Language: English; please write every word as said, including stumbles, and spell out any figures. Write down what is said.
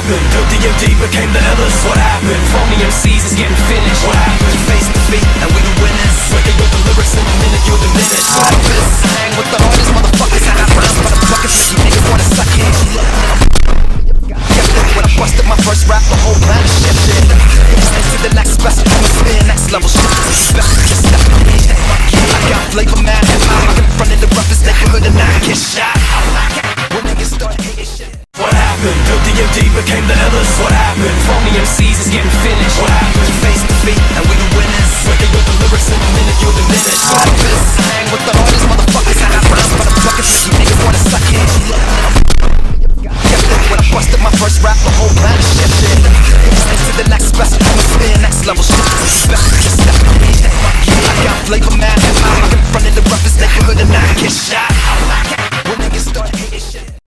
happened? Dope D M D became the illest. What happened? Phony M Cs is getting finished. What happened? You face defeat and we the winners. Breaking with the lyrics in a minute, you'll diminish. What happened? Hang with the hardest motherfuckers. I got rhymes by the buckets, make you niggas wanna suck it. When I busted my first rap, the whole planet shifted. Into the next best, atmosphere, next level shit. Best just stop it. I got flavor, mad hip hop. I'm in front of the roughest neighborhood and I get shot. When niggas start hating shit. What happened? Dope D M D became the illest. What happened? Phony M Cs is getting fit.